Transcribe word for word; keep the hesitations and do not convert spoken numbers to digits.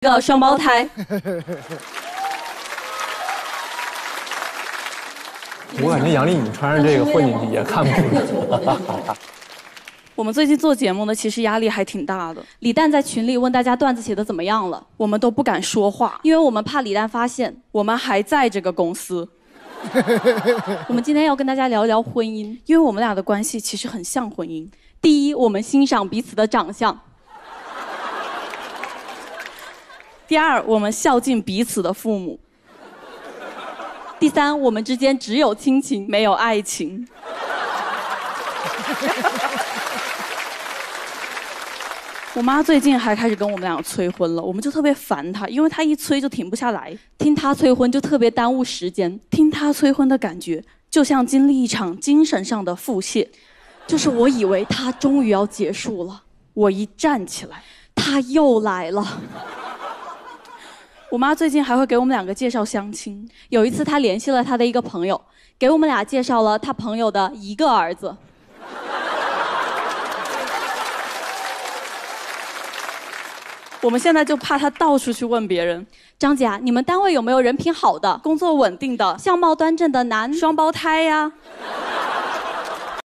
个双胞胎。 我感觉杨丽，你穿上这个混进去也看不出来。 我们最近做节目呢，其实压力还挺大的。李诞在群里问大家段子写的怎么样了，我们都不敢说话，因为我们怕李诞发现我们还在这个公司。我们今天要跟大家聊聊婚姻，因为我们俩的关系其实很像婚姻。第一，我们欣赏彼此的长相；第二，我们孝敬彼此的父母；第三，我们之间只有亲情，没有爱情。我妈最近还开始跟我们俩催婚了，我们就特别烦她，因为她一催就停不下来，听她催婚就特别耽误时间，听她催婚的感觉就像经历一场精神上的腹泻，就是我以为她终于要结束了，我一站起来，她又来了。我妈最近还会给我们两个介绍相亲，有一次她联系了她的一个朋友，给我们俩介绍了她朋友的一个儿子。我们现在就怕他到处去问别人，张姐啊，你们单位有没有人品好的、工作稳定的、相貌端正的男双胞胎呀？